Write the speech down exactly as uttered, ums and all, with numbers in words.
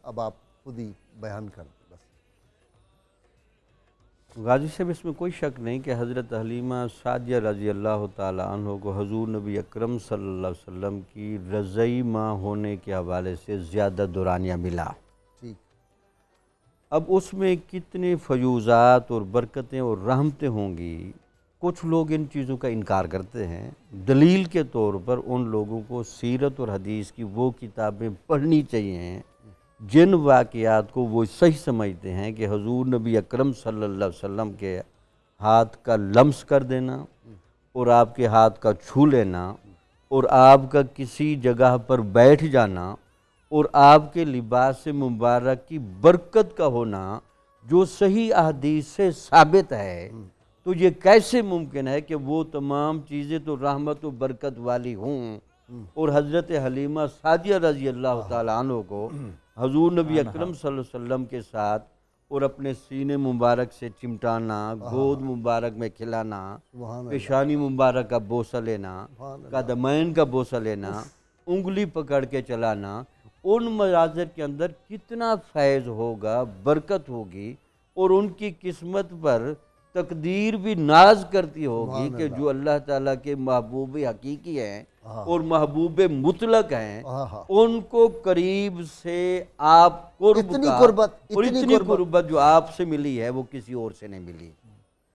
اب آپ خود ہی بیان کر دیں بس۔ غازی صاحب اس میں کوئی شک نہیں کہ حضرت حلیمہ سعدیہ رضی اللہ تعالیٰ عنہ کو حضور نبی اکرم صلی اللہ علیہ وسلم کی رضعی ماں ہونے کے حوالے سے زیادہ دورانیہ ملا۔ ٹھیک۔ اب اس میں کتنے فیوزات اور برکتیں اور رحمتیں ہوں گی، کچھ لوگ ان چیزوں کا انکار کرتے ہیں۔ دلیل کے طور پر ان لوگوں کو سیرت اور حدیث کی وہ کتابیں پڑھنی چاہیے جن واقعات کو وہ صحیح سمجھتے ہیں کہ حضور نبی اکرم صلی اللہ علیہ وسلم کے ہاتھ کا لمس کر دینا اور آپ کے ہاتھ کا چھو لینا اور آپ کا کسی جگہ پر بیٹھ جانا اور آپ کے لباس مبارک کی برکت کا ہونا جو صحیح احادیث سے ثابت ہے، تو یہ کیسے ممکن ہے کہ وہ تمام چیزیں تو رحمت و برکت والی ہوں اور حضرت حلیمہ سعدیہ رضی اللہ تعالیٰ عنہ کو حضور نبی اکرم صلی اللہ علیہ وسلم کے ساتھ اور اپنے سینے مبارک سے چمٹانا، گود مبارک میں کھلانا، پیشانی مبارک کا بوسہ لینا، قدمین کا بوسہ لینا، انگلی پکڑ کے چلانا، ان مناظر کے اندر کتنا فیض ہوگا، برکت ہوگی، اور ان کی قسمت پر تقدیر بھی ناز کرتی ہوگی کہ جو اللہ تعالیٰ کے محبوب حقیقی ہیں اور محبوب مطلق ہیں، ان کو قریب سے آپ قرب کا اور اتنی قربت جو آپ سے ملی ہے وہ کسی اور سے نہیں ملی۔